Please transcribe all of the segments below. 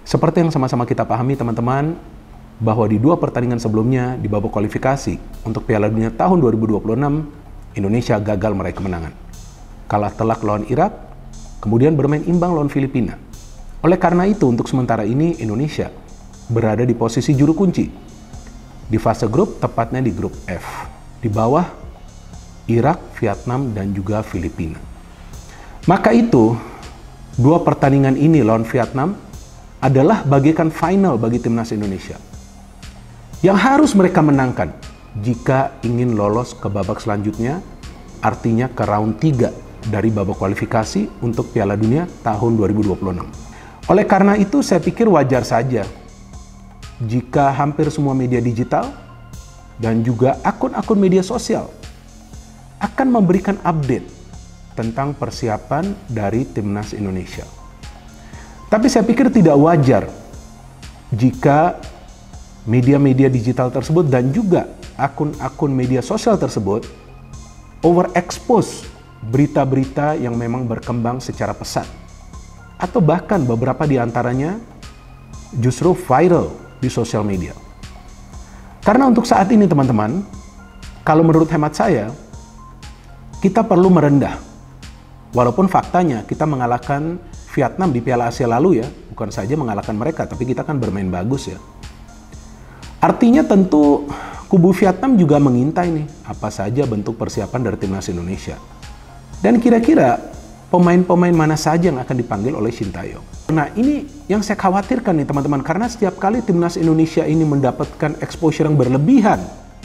Seperti yang sama-sama kita pahami teman-teman, bahwa di 2 pertandingan sebelumnya di babak kualifikasi untuk Piala Dunia tahun 2026, Indonesia gagal meraih kemenangan. Kalah telak lawan Irak, kemudian bermain imbang lawan Filipina. Oleh karena itu, untuk sementara ini Indonesia berada di posisi juru kunci di fase grup, tepatnya di grup F, di bawah Irak, Vietnam, dan juga Filipina. Maka itu, 2 pertandingan ini lawan Vietnam adalah bagaikan final bagi timnas Indonesia yang harus mereka menangkan jika ingin lolos ke babak selanjutnya, artinya ke round 3 dari babak kualifikasi untuk Piala Dunia tahun 2026. Oleh karena itu, saya pikir wajar saja jika hampir semua media digital dan juga akun-akun media sosial akan memberikan update tentang persiapan dari timnas Indonesia. Tapi saya pikir tidak wajar jika media-media digital tersebut dan juga akun-akun media sosial tersebut overexpose berita-berita yang memang berkembang secara pesat. Atau bahkan beberapa di antaranya justru viral di sosial media. Karena untuk saat ini teman-teman, kalau menurut hemat saya, kita perlu merendah. Walaupun faktanya kita mengalahkan Vietnam di Piala Asia lalu ya, bukan saja mengalahkan mereka, tapi kita kan bermain bagus ya. Artinya tentu kubu Vietnam juga mengintai nih, apa saja bentuk persiapan dari timnas Indonesia. Dan kira-kira pemain-pemain mana saja yang akan dipanggil oleh Sintayong. Nah ini yang saya khawatirkan nih teman-teman, karena setiap kali timnas Indonesia ini mendapatkan exposure yang berlebihan,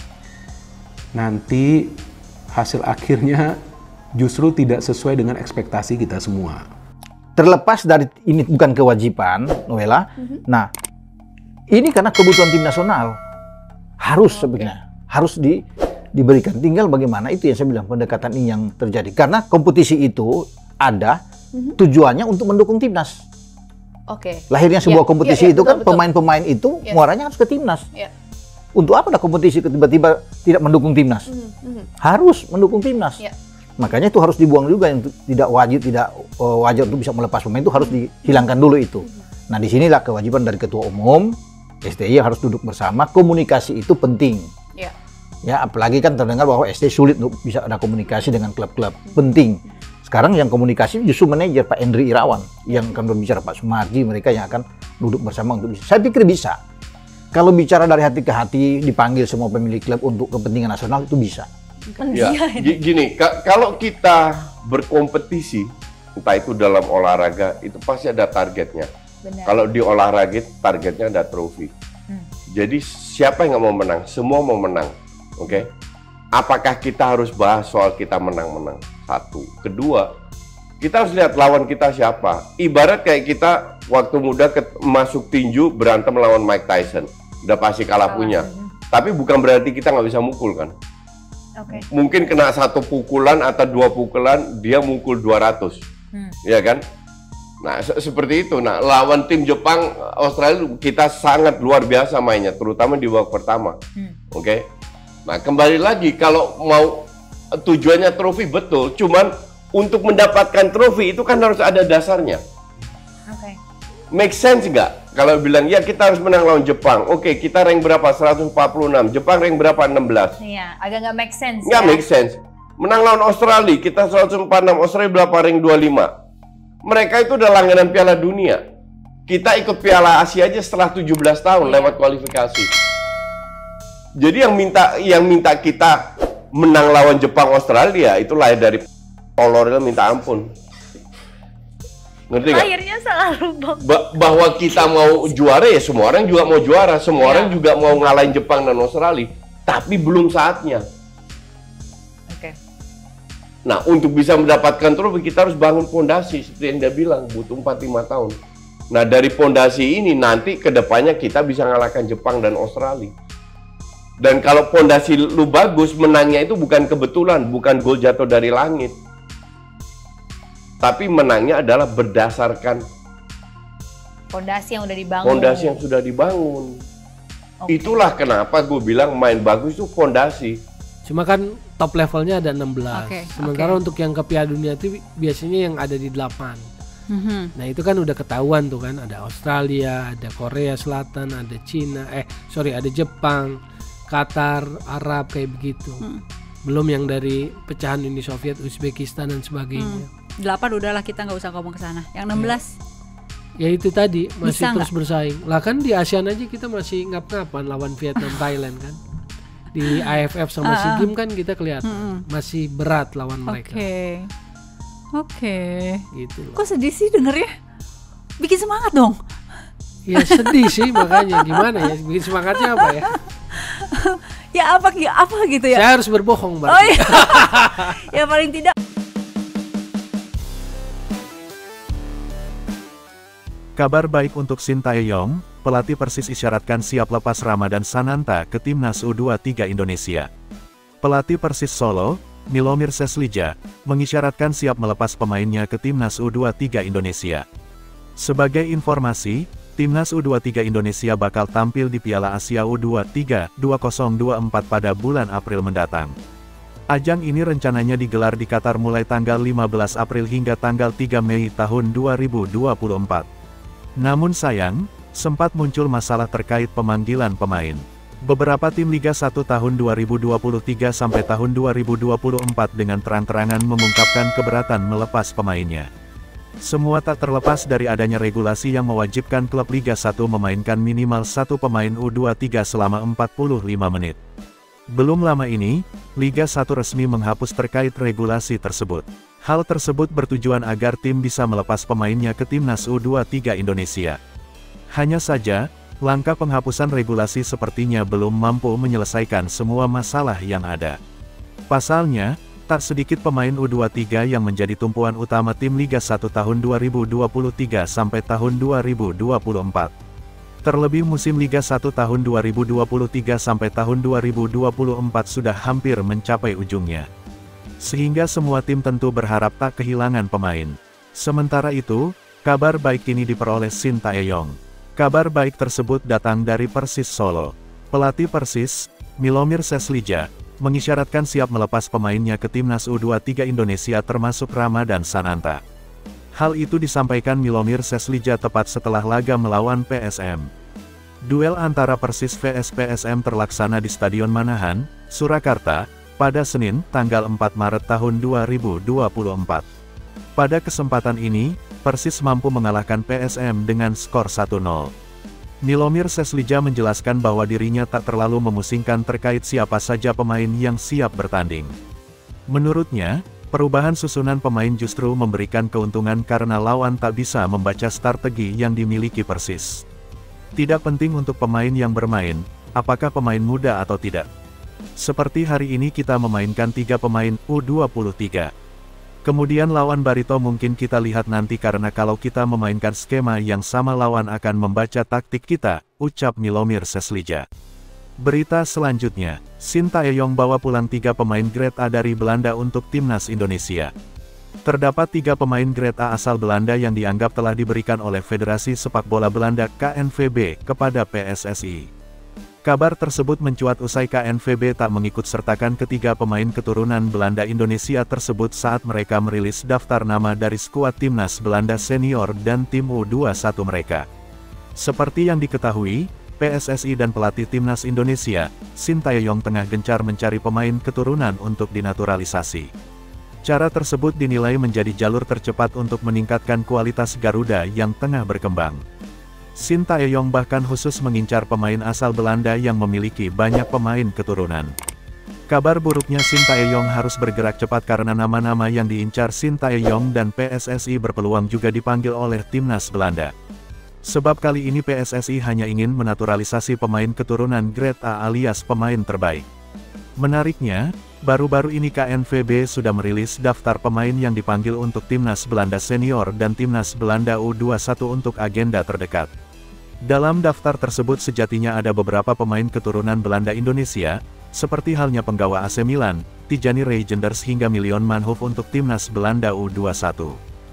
nanti hasil akhirnya justru tidak sesuai dengan ekspektasi kita semua. Terlepas dari ini bukan kewajiban, Noella. Nah, ini karena kebutuhan tim nasional harus sebenarnya harus diberikan. Tinggal bagaimana itu yang saya bilang pendekatan ini yang terjadi. Karena kompetisi itu ada tujuannya untuk mendukung timnas. Lahirnya sebuah kompetisi itu kan pemain-pemain itu muaranya harus ke timnas. Untuk apa ada kompetisi tiba-tiba tidak mendukung timnas? Harus mendukung timnas. Makanya itu harus dibuang juga, yang tidak wajar untuk bisa melepas pemain itu harus dihilangkan dulu itu. Nah disinilah kewajiban dari Ketua Umum STI harus duduk bersama. Komunikasi itu penting. Ya apalagi kan terdengar bahwa STI sulit untuk bisa ada komunikasi dengan klub-klub. Penting. Sekarang yang komunikasi justru manajer Pak Endri Irawan yang akan berbicara, Pak Sumarji, mereka yang akan duduk bersama untuk bisa. Saya pikir bisa. Kalau bicara dari hati ke hati, dipanggil semua pemilik klub untuk kepentingan nasional itu bisa. Ya, gini, kalau kita berkompetisi, entah itu dalam olahraga, itu pasti ada targetnya. Kalau di olahraga, targetnya ada trofi. Jadi siapa yang nggak mau menang? Semua mau menang, oke? Apakah kita harus bahas soal kita menang-menang? Satu. Kedua, kita harus lihat lawan kita siapa. Ibarat kayak kita waktu muda masuk tinju berantem lawan Mike Tyson, udah pasti kalah punya. Tapi bukan berarti kita nggak bisa mukul kan? Mungkin kena 1 pukulan atau 2 pukulan dia mukul 200, ya kan? Nah seperti itu. Nah lawan tim Jepang, Australia kita sangat luar biasa mainnya, terutama di babak pertama. Oke. Nah kembali lagi kalau mau tujuannya trofi betul, cuman untuk mendapatkan trofi itu kan harus ada dasarnya. Make sense nggak? Kalau bilang ya kita harus menang lawan Jepang, oke kita rank berapa? 146, Jepang rank berapa? 16. Iya, agak nggak make sense. Nggak make sense. Menang lawan Australia, kita 146, Australia berapa? Rank 25. Mereka itu udah langganan Piala Dunia. Kita ikut Piala Asia aja setelah 17 tahun lewat kualifikasi. Jadi yang minta kita menang lawan Jepang, Australia itu lahir dari olor minta ampun. Ngerti nggak? Akhirnya selalu bahwa kita mau juara ya semua orang juga mau juara, semua orang juga mau ngalahin Jepang dan Australia, tapi belum saatnya. Nah untuk bisa mendapatkan trofi kita harus bangun fondasi seperti yang dia bilang butuh 4-5 tahun. Nah dari fondasi ini nanti kedepannya kita bisa ngalahkan Jepang dan Australia. Dan kalau fondasi lu bagus, menangnya itu bukan kebetulan, bukan gol jatuh dari langit. Tapi menangnya adalah berdasarkan fondasi yang udah dibangun. Fondasi yang sudah dibangun. Itulah kenapa gue bilang main bagus itu fondasi. Cuma kan top levelnya ada 16. Sementara untuk yang ke Piala Dunia itu biasanya yang ada di 8. Nah itu kan udah ketahuan tuh kan, ada Australia, ada Korea Selatan, ada Cina, ada Jepang, Qatar, Arab kayak begitu. Belum yang dari pecahan Uni Soviet, Uzbekistan dan sebagainya. 8 udahlah, kita nggak usah ngomong ke sana. Yang 16 ya itu tadi masih bisa terus nggak? bersaing. Lah kan di ASEAN aja kita masih ngap-ngapan lawan Vietnam, Thailand kan. Di AFF sama SEA Games kan kita kelihatan masih berat lawan mereka. Oke. Gitu loh. Kok sedih sih dengernya? Bikin semangat dong. Ya sedih sih makanya, gimana ya bikin semangatnya apa ya? Ya apa gitu ya? Saya harus berbohong berarti. Oh iya. Ya paling tidak. Kabar baik untuk Sintayong, pelatih Persis isyaratkan siap lepas Ramadan Sananta ke Timnas U23 Indonesia. Pelatih Persis Solo, Milomir Seslija, mengisyaratkan siap melepas pemainnya ke Timnas U23 Indonesia. Sebagai informasi, Timnas U23 Indonesia bakal tampil di Piala Asia U23 2024 pada bulan April mendatang. Ajang ini rencananya digelar di Qatar mulai tanggal 15 April hingga tanggal 3 Mei tahun 2024. Namun sayang, sempat muncul masalah terkait pemanggilan pemain. Beberapa tim Liga 1 tahun 2023 sampai tahun 2024 dengan terang-terangan mengungkapkan keberatan melepas pemainnya. Semua tak terlepas dari adanya regulasi yang mewajibkan klub Liga 1 memainkan minimal satu pemain U23 selama 45 menit. Belum lama ini, Liga 1 resmi menghapus terkait regulasi tersebut. Hal tersebut bertujuan agar tim bisa melepas pemainnya ke Timnas U23 Indonesia. Hanya saja, langkah penghapusan regulasi sepertinya belum mampu menyelesaikan semua masalah yang ada. Pasalnya, tak sedikit pemain U23 yang menjadi tumpuan utama tim Liga 1 tahun 2023 sampai tahun 2024. Terlebih musim Liga 1 tahun 2023 sampai tahun 2024 sudah hampir mencapai ujungnya. Sehingga semua tim tentu berharap tak kehilangan pemain. Sementara itu, kabar baik ini diperoleh Sintayong. Kabar baik tersebut datang dari Persis Solo. Pelatih Persis, Milomir Seslija, mengisyaratkan siap melepas pemainnya ke Timnas U23 Indonesia termasuk Ramadan Sananta. Hal itu disampaikan Milomir Seslija tepat setelah laga melawan PSM. Duel antara Persis vs PSM terlaksana di Stadion Manahan, Surakarta, pada Senin, tanggal 4 Maret tahun 2024. Pada kesempatan ini, Persis mampu mengalahkan PSM dengan skor 1-0. Milomir Seslija menjelaskan bahwa dirinya tak terlalu memusingkan terkait siapa saja pemain yang siap bertanding. Menurutnya, perubahan susunan pemain justru memberikan keuntungan karena lawan tak bisa membaca strategi yang dimiliki Persis. Tidak penting untuk pemain yang bermain, apakah pemain muda atau tidak. Seperti hari ini kita memainkan 3 pemain U23. Kemudian lawan Barito mungkin kita lihat nanti karena kalau kita memainkan skema yang sama lawan akan membaca taktik kita, ucap Milomir Seslija. Berita selanjutnya, Sintayong bawa pulang 3 pemain grade A dari Belanda untuk Timnas Indonesia. Terdapat 3 pemain grade A asal Belanda yang dianggap telah diberikan oleh Federasi Sepak Bola Belanda KNVB kepada PSSI. Kabar tersebut mencuat usai KNVB tak mengikut sertakan ketiga pemain keturunan Belanda Indonesia tersebut saat mereka merilis daftar nama dari skuad Timnas Belanda senior dan tim U21 mereka. Seperti yang diketahui, PSSI dan pelatih Timnas Indonesia, Sintayong tengah gencar mencari pemain keturunan untuk dinaturalisasi. Cara tersebut dinilai menjadi jalur tercepat untuk meningkatkan kualitas Garuda yang tengah berkembang. Sintayong bahkan khusus mengincar pemain asal Belanda yang memiliki banyak pemain keturunan. Kabar buruknya Sintayong harus bergerak cepat karena nama-nama yang diincar Sintayong dan PSSI berpeluang juga dipanggil oleh Timnas Belanda. Sebab kali ini PSSI hanya ingin menaturalisasi pemain keturunan grade A alias pemain terbaik. Menariknya, baru-baru ini KNVB sudah merilis daftar pemain yang dipanggil untuk Timnas Belanda Senior dan Timnas Belanda U21 untuk agenda terdekat. Dalam daftar tersebut sejatinya ada beberapa pemain keturunan Belanda Indonesia, seperti halnya penggawa AC Milan, Tijani Reijenders hingga Milion Manhoef untuk Timnas Belanda U21.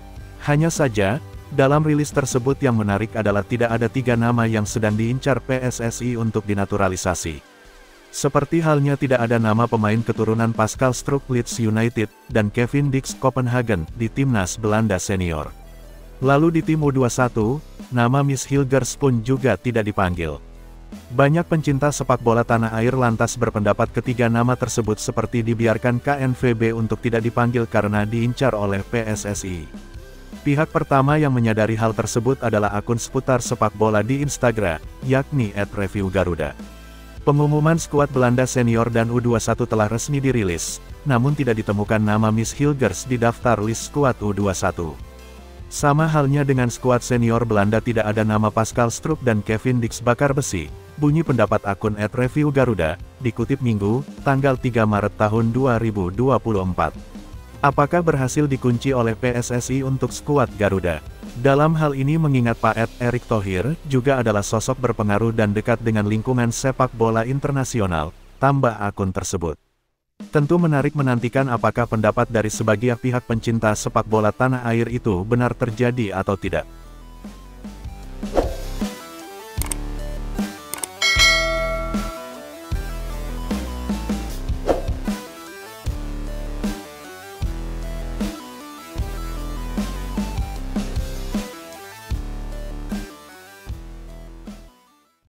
Hanya saja, dalam rilis tersebut yang menarik adalah tidak ada 3 nama yang sedang diincar PSSI untuk dinaturalisasi. Seperti halnya tidak ada nama pemain keturunan Pascal Struijk Leeds United, dan Kevin Dix Copenhagen di Timnas Belanda Senior. Lalu di tim U21, nama Miss Hilgers pun juga tidak dipanggil. Banyak pencinta sepak bola tanah air lantas berpendapat ketiga nama tersebut seperti dibiarkan KNVB untuk tidak dipanggil karena diincar oleh PSSI. Pihak pertama yang menyadari hal tersebut adalah akun seputar sepak bola di Instagram, yakni @reviewgaruda. Pengumuman skuad Belanda senior dan U21 telah resmi dirilis, namun tidak ditemukan nama Miss Hilgers di daftar list skuad U21. Sama halnya dengan skuad senior Belanda tidak ada nama Pascal Struck dan Kevin Dix bakar besi, bunyi pendapat akun @reviewgaruda, dikutip Minggu, tanggal 3 Maret tahun 2024. Apakah berhasil dikunci oleh PSSI untuk skuad Garuda? Dalam hal ini mengingat Pak Erick Thohir juga adalah sosok berpengaruh dan dekat dengan lingkungan sepak bola internasional, tambah akun tersebut. Tentu menarik menantikan apakah pendapat dari sebagian pihak pencinta sepak bola tanah air itu benar terjadi atau tidak.